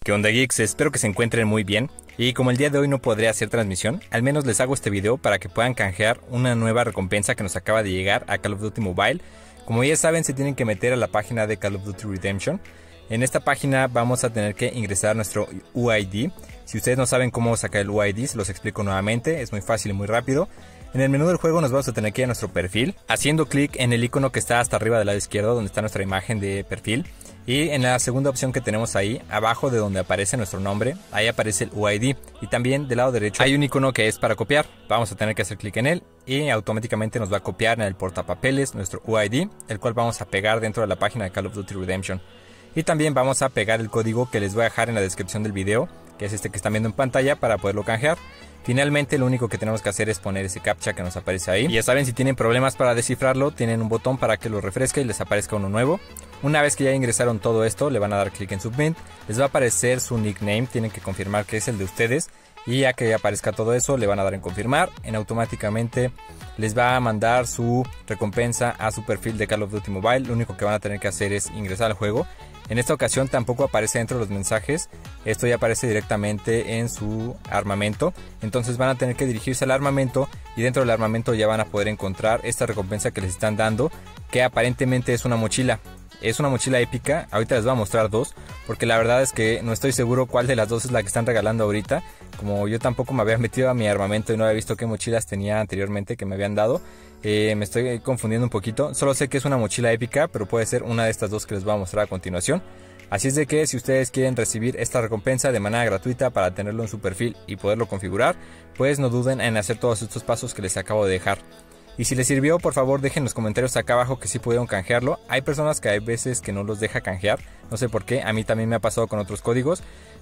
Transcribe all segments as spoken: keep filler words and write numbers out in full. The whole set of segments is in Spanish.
¿Qué onda, geeks? Espero que se encuentren muy bien. Y como el día de hoy no podré hacer transmisión, al menos les hago este video para que puedan canjear una nueva recompensa que nos acaba de llegar a Call of Duty Mobile. Como ya saben, se tienen que meter a la página de Call of Duty Redemption. En esta página vamos a tener que ingresar nuestro U I D. Si ustedes no saben cómo sacar el U I D, se los explico nuevamente, es muy fácil y muy rápido. En el menú del juego nos vamos a tener que ir a nuestro perfil, haciendo clic en el icono que está hasta arriba del lado izquierdo, donde está nuestra imagen de perfil. Y en la segunda opción que tenemos ahí, abajo de donde aparece nuestro nombre, ahí aparece el U I D. Y también del lado derecho hay un icono que es para copiar. Vamos a tener que hacer clic en él y automáticamente nos va a copiar en el portapapeles nuestro U I D, el cual vamos a pegar dentro de la página de Call of Duty Redemption. Y también vamos a pegar el código que les voy a dejar en la descripción del video, que es este que están viendo en pantalla, para poderlo canjear. Finalmente lo único que tenemos que hacer es poner ese captcha que nos aparece ahí. Y ya saben, si tienen problemas para descifrarlo, tienen un botón para que lo refresque y les aparezca uno nuevo. Una vez que ya ingresaron todo esto, le van a dar clic en Submit. Les va a aparecer su nickname, tienen que confirmar que es el de ustedes. Y ya que aparezca todo eso, le van a dar en confirmar. En automáticamente les va a mandar su recompensa a su perfil de Call of Duty Mobile. Lo único que van a tener que hacer es ingresar al juego. En esta ocasión tampoco aparece dentro de los mensajes, esto ya aparece directamente en su armamento. Entonces van a tener que dirigirse al armamento y dentro del armamento ya van a poder encontrar esta recompensa que les están dando, que aparentemente es una mochila. Es una mochila épica, ahorita les voy a mostrar dos, porque la verdad es que no estoy seguro cuál de las dos es la que están regalando ahorita. Como yo tampoco me había metido a mi armamento y no había visto qué mochilas tenía anteriormente que me habían dado, eh, me estoy confundiendo un poquito. Solo sé que es una mochila épica, pero puede ser una de estas dos que les voy a mostrar a continuación. Así es de que si ustedes quieren recibir esta recompensa de manera gratuita para tenerlo en su perfil y poderlo configurar, pues no duden en hacer todos estos pasos que les acabo de dejar. Y si les sirvió, por favor dejen en los comentarios acá abajo que sí pudieron canjearlo. Hay personas que hay veces que no los deja canjear, no sé por qué, a mí también me ha pasado con otros códigos,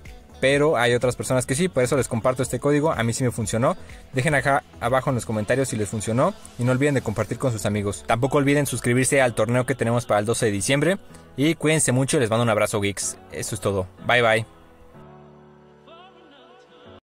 pero hay otras personas que sí, por eso les comparto este código, a mí sí me funcionó. Dejen acá abajo en los comentarios si les funcionó y no olviden de compartir con sus amigos. Tampoco olviden suscribirse al torneo que tenemos para el doce de diciembre y cuídense mucho, les mando un abrazo, geeks. Eso es todo, bye bye.